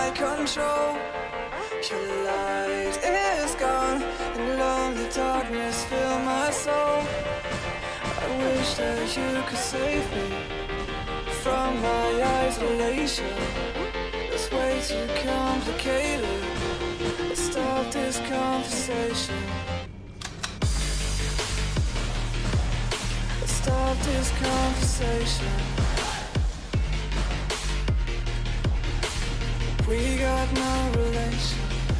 my control. Your light is gone, and lonely darkness fill my soul. I wish that you could save me from my isolation. It's way too complicated. Let's stop this conversation. Let's stop this conversation. We got no relation.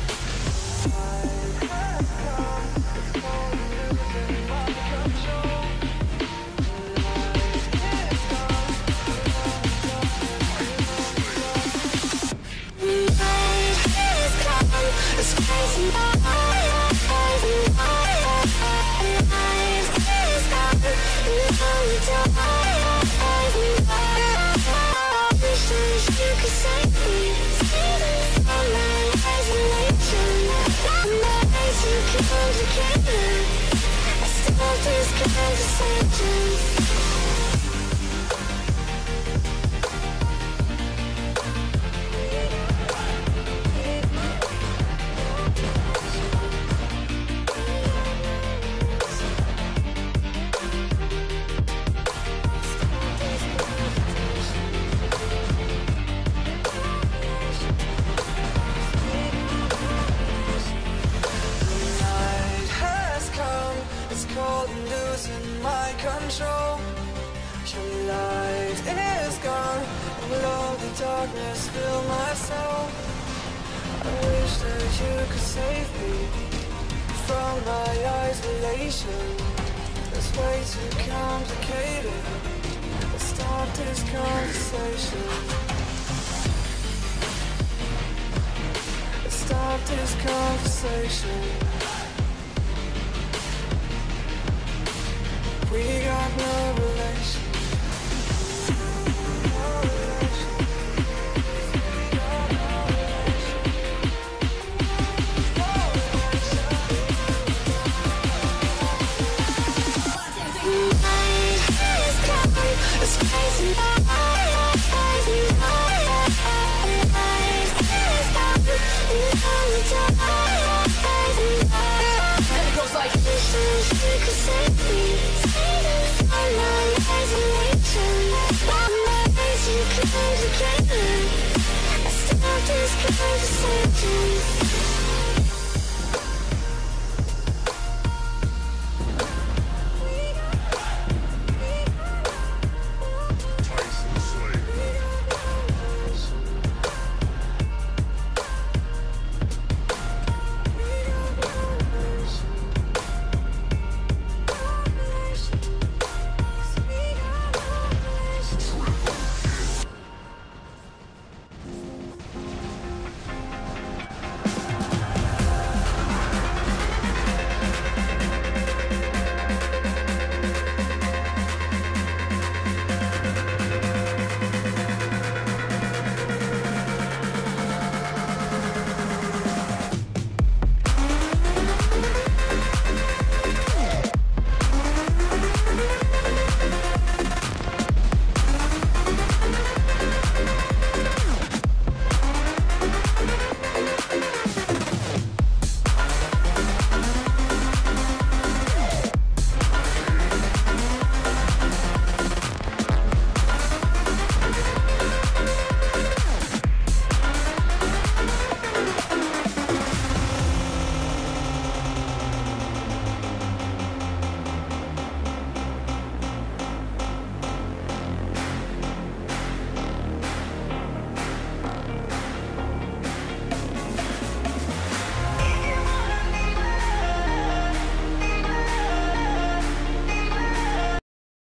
It's crazy. Control. Your light is gone, and lonely darkness fill my soul. I wish that you could save me from my isolation. It's way too complicated. Let's stop this conversation. Let's stop this conversation. We got no relation. It's crazy. And it goes like this.